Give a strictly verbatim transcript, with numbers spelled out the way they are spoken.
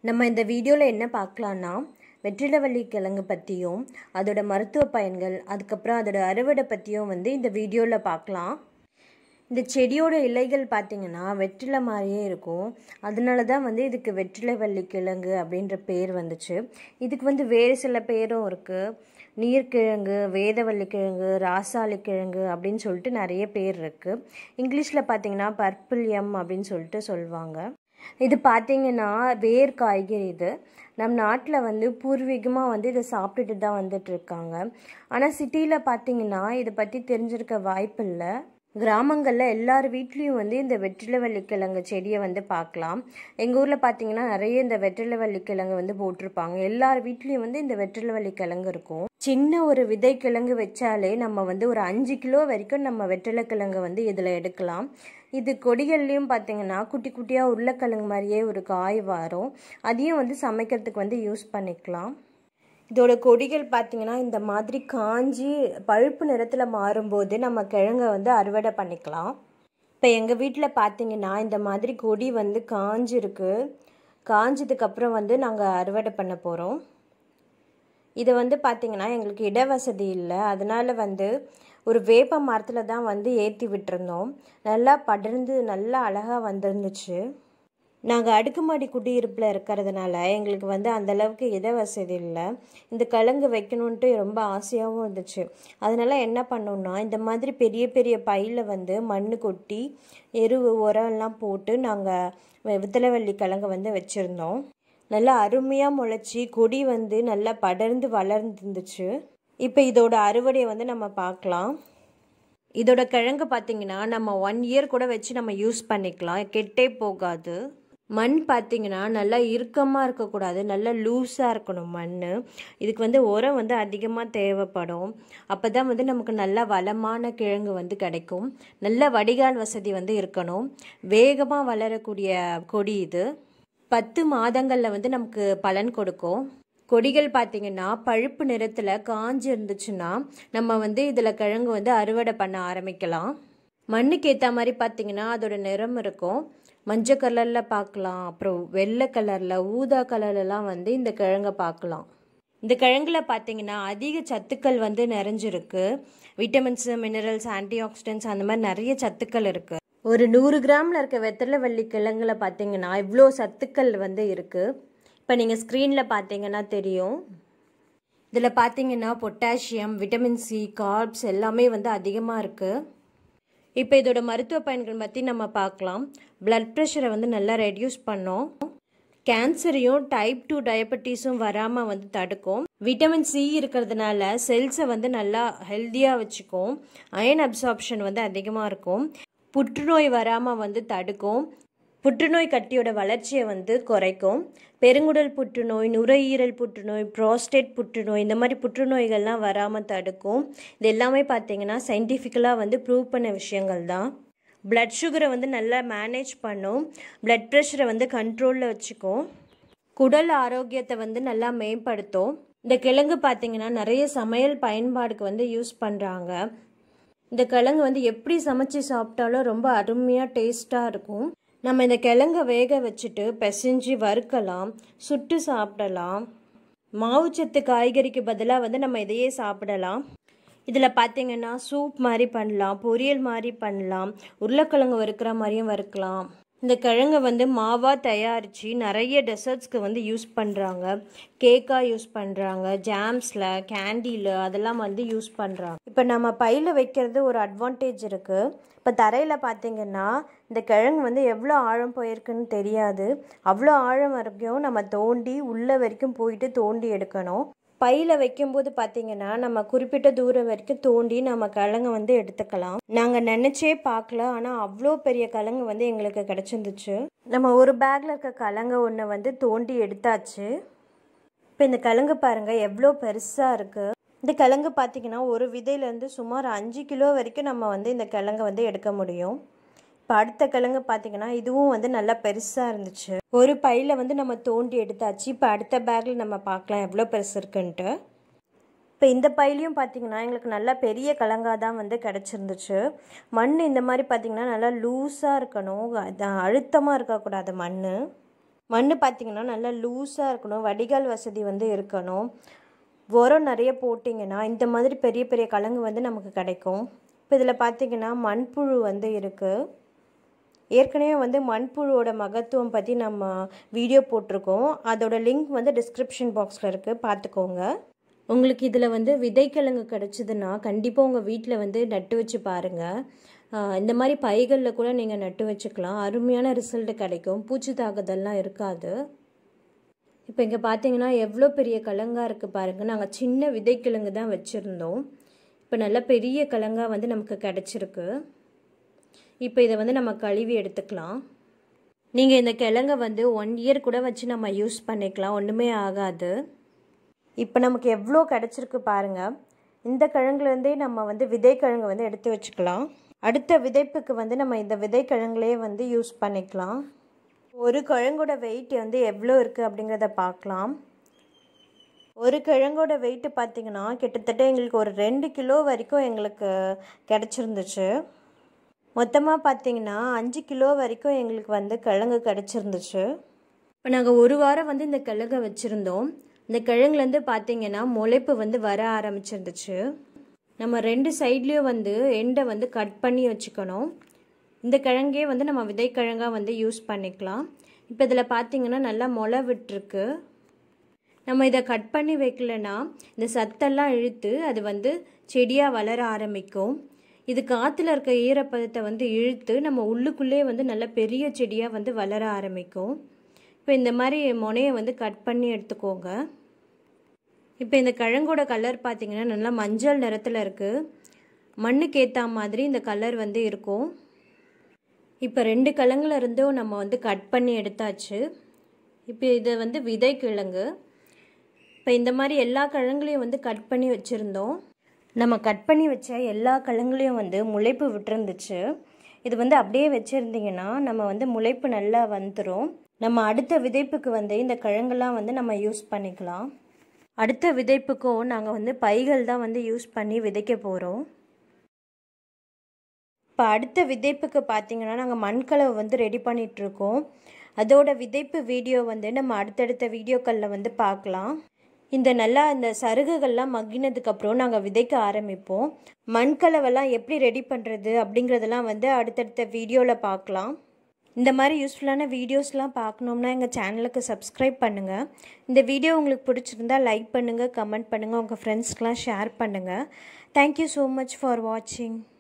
நம்ம இந்த வீடியோவில் என்ன பார்க்கலான்னா வெற்றிலை கிழங்கு பற்றியும் அதோட மருத்துவ பயன்கள் அதுக்கப்புறம் அதோட அறுவடை பற்றியும் வந்து இந்த வீடியோவில் பார்க்கலாம். இந்த செடியோட இலைகள் பார்த்திங்கன்னா வெற்றிலை மாதிரியே இருக்கும். அதனால தான் வந்து இதுக்கு வெற்றிலை கிழங்கு அப்படின்ற பேர் வந்துச்சு. இதுக்கு வந்து வேறு சில பேரும் இருக்குது. நீர்க்கிழங்கு, வேதவள்ளி கிழங்கு, ராசாளி கிழங்கு அப்படின்னு சொல்லிட்டு நிறைய பேர் இருக்குது. இங்கிலீஷில் பார்த்திங்கன்னா பர்பிள் எம் அப்படின்னு சொல்லிட்டு சொல்லுவாங்க. இது பார்த்திங்கன்னா வேர் காய்கறி. இது நம் நாட்டில் வந்து பூர்வீகமாக வந்து இதை சாப்பிட்டுட்டு தான் வந்துட்டுருக்காங்க. ஆனால் சிட்டியில் பார்த்திங்கன்னா இதை பற்றி தெரிஞ்சிருக்க வாய்ப்பு இல்லை. கிராமங்களில் எல்லார் வீட்லேயும் வந்து இந்த வெற்றிலை கிழங்கு செடியை வந்து பார்க்கலாம். எங்கள் ஊரில் பார்த்திங்கன்னா நிறைய இந்த வெற்றிலை கிழங்கு வந்து போட்டிருப்பாங்க. எல்லார் வீட்லேயும் வந்து இந்த வெற்றிலை கிழங்கு இருக்கும். சின்ன ஒரு விதை கிழங்கு வச்சாலே நம்ம வந்து ஒரு அஞ்சு கிலோ வரைக்கும் நம்ம வெற்றிலை கிழங்கு வந்து இதில் எடுக்கலாம். இது கொடிகள்லேயும் பார்த்திங்கன்னா குட்டி குட்டியாக உருளைக்கிழங்கு மாதிரியே ஒரு காய் வரும். அதையும் வந்து சமைக்கிறதுக்கு வந்து யூஸ் பண்ணிக்கலாம். இதோட கொடிகள் பார்த்திங்கன்னா இந்த மாதிரி காஞ்சி பழுப்பு நிறத்தில் மாறும்போது நம்ம கிழங்கை வந்து அறுவடை பண்ணிக்கலாம். இப்போ எங்கள் வீட்டில் பார்த்திங்கன்னா இந்த மாதிரி கொடி வந்து காஞ்சிருக்கு. காஞ்சதுக்கப்புறம் வந்து நாங்கள் அறுவடை பண்ண போகிறோம். இது வந்து பார்த்திங்கன்னா எங்களுக்கு இடவசதி இல்லை. அதனால் வந்து ஒரு வேப்ப மரத்தில் தான் வந்து ஏற்றி விட்டுருந்தோம். நல்லா படர்ந்து நல்லா அழகாக வந்துருந்துச்சு. நாங்கள் அடுக்குமாடி குடியிருப்பில் இருக்கிறதுனால எங்களுக்கு வந்து அந்தளவுக்கு இட வசதி இல்லை. இந்த கிழங்கு வைக்கணுன்ட்டு ரொம்ப ஆசையாகவும் இருந்துச்சு. அதனால் என்ன பண்ணோம்னா இந்த மாதிரி பெரிய பெரிய பையில் வந்து மண் கொட்டி எரு உரம்லாம் போட்டு நாங்கள் வெற்றிலை கிழங்கு வந்து வச்சுருந்தோம். நல்லா அருமையாக முளைச்சி கொடி வந்து நல்லா படர்ந்து வளர்ந்துருந்துச்சு. இப்போ இதோட அறுவடையை வந்து நம்ம பார்க்கலாம். இதோட கிழங்கு பார்த்திங்கன்னா நம்ம ஒன் இயர் கூட வச்சு நம்ம யூஸ் பண்ணிக்கலாம். கெட்டே போகாது. மண் பார்த்திங்கன்னா நல்லா இறுக்கமாக இருக்கக்கூடாது, நல்லா லூஸாக இருக்கணும் மண். இதுக்கு வந்து உரம் வந்து அதிகமாக தேவைப்படும். அப்போ தான் வந்து நமக்கு நல்ல வளமான கிழங்கு வந்து கிடைக்கும். நல்ல வடிகால் வசதி வந்து இருக்கணும். வேகமாக வளரக்கூடிய கொடி இது. பத்து மாதங்களில் வந்து நமக்கு பலன் கொடுக்கும். கொடிகள் பார்த்திங்கன்னா பழுப்பு நிறத்தில் காஞ்சி இருந்துச்சுன்னா நம்ம வந்து இதில் கிழங்கு வந்து அறுவடை பண்ண ஆரம்பிக்கலாம். மண்ணுக்கு ஏற்ற மாதிரி பார்த்திங்கன்னா அதோட நிறம் இருக்கும். மஞ்சள் கலரில் பார்க்கலாம், அப்புறம் வெள்ளை கலரில், ஊதா கலர்லலாம் வந்து இந்த கிழங்கை பார்க்கலாம். இந்த கிழங்குல பார்த்திங்கன்னா அதிக சத்துக்கள் வந்து நிறைஞ்சிருக்கு. விட்டமின்ஸ், மினரல்ஸ், ஆன்டி ஆக்சிடென்ட்ஸ் அந்த மாதிரி நிறைய சத்துக்கள் இருக்குது. ஒரு நூறு கிராமில் இருக்க வெற்றிலை கிழங்குல பார்த்திங்கன்னா இவ்வளோ சத்துக்கள் வந்து இருக்குது. இப்போ நீங்கள் ஸ்க்ரீனில் பார்த்தீங்கன்னா தெரியும். இதில் பார்த்தீங்கன்னா பொட்டாசியம், விட்டமின் சி, கார்ப்ஸ் எல்லாமே வந்து அதிகமாக இருக்குது. இப்போ இதோட மருத்துவ பயன்கள் பற்றி நம்ம பார்க்கலாம். பிளட் ப்ரெஷரை வந்து நல்லா ரெடியூஸ் பண்ணோம். கேன்சரையும் டைப் டூ டயபெட்டிஸும் வராமல் வந்து தடுக்கும். விட்டமின் சி இருக்கிறதுனால செல்ஸை வந்து நல்லா ஹெல்த்தியாக வச்சுக்கும். அயன் அப்சார்ப்ஷன் வந்து அதிகமாக இருக்கும். புற்றுநோய் வராமல் வந்து தடுக்கும். புற்றுநோய் கட்டியோட வளர்ச்சியை வந்து குறைக்கும். பெருங்குடல் புற்றுநோய், நுரையீரல் புற்றுநோய், ப்ராஸ்டேட் புற்றுநோய் இந்த மாதிரி புற்றுநோய்கள்லாம் வராமல் தடுக்கும். இது எல்லாமே பார்த்திங்கன்னா சயின்டிஃபிக்கலாக வந்து ப்ரூவ் பண்ண விஷயங்கள் தான். பிளட் சுகரை வந்து நல்லா மேனேஜ் பண்ணும். பிளட் ப்ரெஷரை வந்து கண்ட்ரோலில் வச்சுக்கும். குடல் ஆரோக்கியத்தை வந்து நல்லா மேம்படுத்தும். இந்த கிழங்கு பார்த்திங்கன்னா நிறைய சமையல் பயன்பாடுக்கு வந்து யூஸ் பண்ணுறாங்க. இந்த கிழங்கு வந்து எப்படி சமைச்சு சாப்பிட்டாலும் ரொம்ப அருமையாக டேஸ்ட்டாக இருக்கும். நம்ம இந்த கிழங்கை வேக வச்சுட்டு பிசைஞ்சு வறுக்கலாம், சுட்டு சாப்பிடலாம். மாவுச்சத்து காய்கறிக்கு பதிலாக வந்து நம்ம இதையே சாப்பிடலாம். இதில் பார்த்திங்கன்னா சூப் மாதிரி பண்ணலாம், பொரியல் மாதிரி பண்ணலாம், உருளைக்கிழங்கு வறுக்கிற மாதிரியும் வறுக்கலாம். இந்த கிழங்கை வந்து மாவாக தயாரித்து நிறைய டெசர்ட்ஸ்க்கு வந்து யூஸ் பண்ணுறாங்க. கேக்காக யூஸ் பண்ணுறாங்க, ஜாம்ஸில், கேண்டியில் அதெல்லாம் வந்து யூஸ் பண்ணுறாங்க. இப்போ நம்ம பையில் வைக்கிறது ஒரு அட்வான்டேஜ் இருக்குது. இப்போ தரையில் பார்த்திங்கன்னா இந்த கிழங்கு வந்து எவ்வளோ ஆழம் போயிருக்குன்னு தெரியாது. அவ்வளோ ஆழம் வரைக்கும் நம்ம தோண்டி உள்ளே வரைக்கும் போயிட்டு தோண்டி எடுக்கணும். பையில் வைக்கும்போது பார்த்திங்கன்னா நம்ம குறிப்பிட்ட தூரம் வரைக்கும் தோண்டி நம்ம கிழங்கு வந்து எடுத்துக்கலாம். நாங்கள் நினச்சே பார்க்கல, ஆனால் அவ்வளோ பெரிய கிழங்கு வந்து எங்களுக்கு கிடச்சிருந்துச்சு. நம்ம ஒரு பேக்கில் இருக்க கிழங்கு ஒன்று வந்து தோண்டி எடுத்தாச்சு. இப்போ இந்த கிழங்கு பாருங்கள் எவ்வளோ பெருசாக இருக்குது. இந்த கிழங்கு பார்த்திங்கன்னா ஒரு விதையிலேருந்து சுமார் அஞ்சு கிலோ வரைக்கும் நம்ம வந்து இந்த கிழங்கை வந்து எடுக்க முடியும். இப்போ அடுத்த கிழங்கு பார்த்திங்கன்னா இதுவும் வந்து நல்லா பெருசாக இருந்துச்சு. ஒரு பையில் வந்து நம்ம தோண்டி எடுத்தாச்சு. இப்போ அடுத்த பேக்கில் நம்ம பார்க்கலாம் எவ்வளோ பெருசு இருக்குன்ட்டு. இப்போ இந்த பையிலையும் பார்த்திங்கன்னா எங்களுக்கு நல்லா பெரிய கிழங்காக தான் வந்து கிடச்சிருந்துச்சு. மண் இந்த மாதிரி பார்த்திங்கன்னா நல்லா லூஸாக இருக்கணும், அழுத்தமாக இருக்கக்கூடாது மண். மண் பார்த்திங்கன்னா நல்லா லூஸாக இருக்கணும், வடிகால் வசதி வந்து இருக்கணும். உரம் நிறைய போட்டிங்கன்னா இந்த மாதிரி பெரிய பெரிய கிழங்கு வந்து நமக்கு கிடைக்கும். இப்போ இதில் பார்த்திங்கன்னா மண்புழு வந்து இருக்குது. ஏற்கனவே வந்து மண்புழுவோட மகத்துவம் பற்றி நம்ம வீடியோ போட்டிருக்கோம். அதோட லிங்க் வந்து டிஸ்கிரிப்ஷன் பாக்ஸில் இருக்குது, பார்த்துக்கோங்க. உங்களுக்கு இதில் வந்து விதைக்கிழங்கு கிடச்சிதுன்னா கண்டிப்பாக உங்கள் வீட்டில் வந்து நட்டு வச்சு பாருங்கள். இந்த மாதிரி பைகளில் கூட நீங்கள் நட்டு வச்சுக்கலாம். அருமையான ரிசல்ட்டு கிடைக்கும், பூச்சி தாக்குதல்லாம் இருக்காது. இப்போ இங்கே பார்த்தீங்கன்னா எவ்வளோ பெரிய கிழங்காக இருக்குது பாருங்கள். நாங்கள் சின்ன விதைக்கிழங்கு தான் வச்சுருந்தோம். இப்போ நல்ல பெரிய கிழங்கா வந்து நமக்கு கிடச்சிருக்கு. இப்போ இதை வந்து நம்ம கழுவி எடுத்துக்கலாம். நீங்கள் இந்த கிழங்கை வந்து ஒன் இயர் கூட வச்சு நம்ம யூஸ் பண்ணிக்கலாம், ஒன்றுமே ஆகாது. இப்போ நமக்கு எவ்வளோ கிடச்சிருக்கு பாருங்கள். இந்த கிழங்குலேருந்தே நம்ம வந்து விதைக்கிழங்கு வந்து எடுத்து வச்சுக்கலாம். அடுத்த விதைப்புக்கு வந்து நம்ம இந்த விதைக்கிழங்குலேயே வந்து யூஸ் பண்ணிக்கலாம். ஒரு கிழங்கோட வெயிட் வந்து எவ்வளோ இருக்குது அப்படிங்கிறத பார்க்கலாம். ஒரு கிழங்கோட வெயிட்டு பார்த்திங்கன்னா கிட்டத்தட்ட எங்களுக்கு ஒரு ரெண்டு கிலோ வரைக்கும் எங்களுக்கு கிடச்சிருந்துச்சு. மொத்தமாக பார்த்திங்கன்னா அஞ்சு கிலோ வரைக்கும் எங்களுக்கு வந்து கிழங்கு கிடச்சிருந்துச்சு. இப்போ நாங்கள் ஒரு வாரம் வந்து இந்த கிழங்கை வச்சுருந்தோம். இந்த கிழங்குலேருந்து பார்த்திங்கன்னா முளைப்பு வந்து வர ஆரம்பிச்சிருந்துச்சு. நம்ம ரெண்டு சைட்லேயும் வந்து எண்டை வந்து கட் பண்ணி வச்சுக்கணும். இந்த கிழங்கே வந்து நம்ம விதைக்கிழங்காக வந்து யூஸ் பண்ணிக்கலாம். இப்போ இதில் பார்த்திங்கன்னா நல்லா முளை விட்டுருக்கு. நம்ம இதை கட் பண்ணி வைக்கலன்னா இந்த சத்தெல்லாம் இழுத்து அது வந்து செடியாக வளர ஆரம்பிக்கும். இது காற்றுல இருக்க ஈரப்பதத்தை வந்து இழுத்து நம்ம உள்ளுக்குள்ளே வந்து நல்ல பெரிய செடியாக வந்து வளர ஆரம்பிக்கும். இப்போ இந்த மாதிரி முனையை வந்து கட் பண்ணி எடுத்துக்கோங்க. இப்போ இந்த கிழங்கோட கலர் பார்த்திங்கன்னா நல்லா மஞ்சள் நிறத்தில் இருக்குது. மண்ணுக்கு ஏற்ற மாதிரி இந்த கலர் வந்து இருக்கும். இப்போ ரெண்டு கிழங்குல இருந்தும் நம்ம வந்து கட் பண்ணி எடுத்தாச்சு. இப்போ இது வந்து விதை கிழங்கு. இப்போ இந்த மாதிரி எல்லா கிழங்குலையும் வந்து கட் பண்ணி வச்சுருந்தோம். நம்ம கட் பண்ணி வச்ச எல்லா கிழங்குலையும் வந்து முளைப்பு விட்டுருந்துச்சு. இது வந்து அப்படியே வச்சுருந்திங்கன்னா நம்ம வந்து முளைப்பு நல்லா வந்துடும். நம்ம அடுத்த விதைப்புக்கு வந்து இந்த கிழங்கெல்லாம் வந்து நம்ம யூஸ் பண்ணிக்கலாம். அடுத்த விதைப்புக்கும் நாங்கள் வந்து பைகள் தான் வந்து யூஸ் பண்ணி விதைக்க போகிறோம். இப்போ அடுத்த விதைப்புக்கு பார்த்திங்கன்னா நாங்கள் மண்கலவை வந்து ரெடி பண்ணிகிட்ருக்கோம். அதோட விதைப்பு வீடியோ வந்து நம்ம அடுத்தடுத்த வீடியோக்களில் வந்து பார்க்கலாம். இந்த நல்லா இந்த சருகுகள்லாம் மக்கினதுக்கப்புறம் நாங்கள் விதைக்க ஆரம்பிப்போம். மண்கலவெல்லாம் எப்படி ரெடி பண்ணுறது அப்படிங்கிறதெல்லாம் வந்து அடுத்தடுத்த வீடியோவில் பார்க்கலாம். இந்த மாதிரி யூஸ்ஃபுல்லான வீடியோஸ்லாம் பார்க்கணும்னா எங்கள் சேனலுக்கு சப்ஸ்கிரைப் பண்ணுங்கள். இந்த வீடியோ உங்களுக்கு பிடிச்சிருந்தா லைக் பண்ணுங்கள், கமெண்ட் பண்ணுங்கள், உங்கள் ஃப்ரெண்ட்ஸ்க்கெலாம் ஷேர் பண்ணுங்கள். தேங்க்யூ ஸோ மச் ஃபார் வாட்சிங்.